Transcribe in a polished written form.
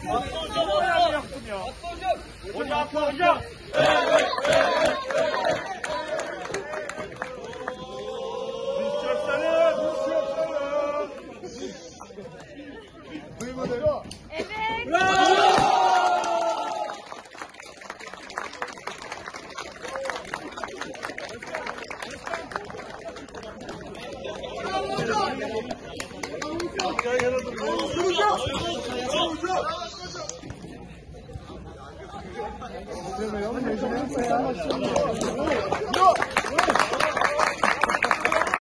Hocam oraya yaptım ya. Hocam. Hocam. Düz çöksene. Duymadı. Evet. Yok.